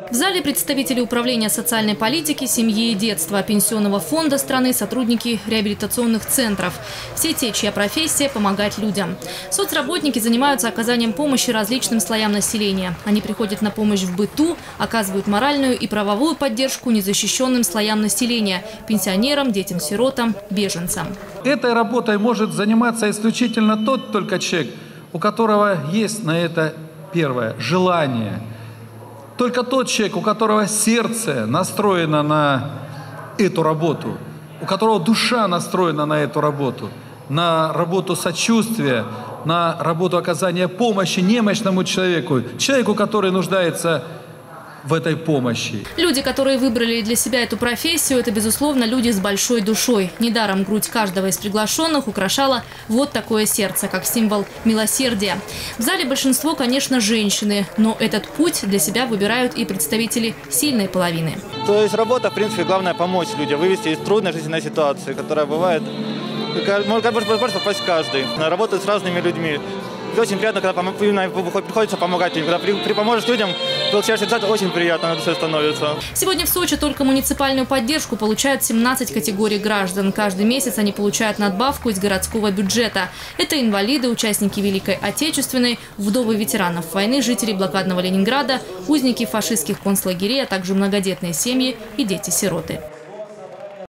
В зале представители Управления социальной политики, семьи и детства, Пенсионного фонда страны, сотрудники реабилитационных центров. Все те, чья профессия – помогать людям. Соцработники занимаются оказанием помощи различным слоям населения. Они приходят на помощь в быту, оказывают моральную и правовую поддержку незащищенным слоям населения – пенсионерам, детям-сиротам, беженцам. Этой работой может заниматься исключительно тот только человек, у которого есть на это первое – желание. Только тот человек, у которого сердце настроено на эту работу, у которого душа настроена на эту работу, на работу сочувствия, на работу оказания помощи немощному человеку, человеку, который нуждается в этой помощи. Люди, которые выбрали для себя эту профессию, это, безусловно, люди с большой душой. Недаром грудь каждого из приглашенных украшала вот такое сердце, как символ милосердия. В зале большинство, конечно, женщины, но этот путь для себя выбирают и представители сильной половины. То есть работа, в принципе, главное помочь людям, вывести из трудной жизненной ситуации, которая бывает, может попасть каждый. Работать с разными людьми. Очень приятно, когда приходится помогать им. Когда поможешь людям, получаешь результат, очень приятно на душе становится. Сегодня в Сочи только муниципальную поддержку получают 17 категорий граждан. Каждый месяц они получают надбавку из городского бюджета. Это инвалиды, участники Великой Отечественной, вдовы ветеранов войны, жители блокадного Ленинграда, узники фашистских концлагерей, а также многодетные семьи и дети-сироты.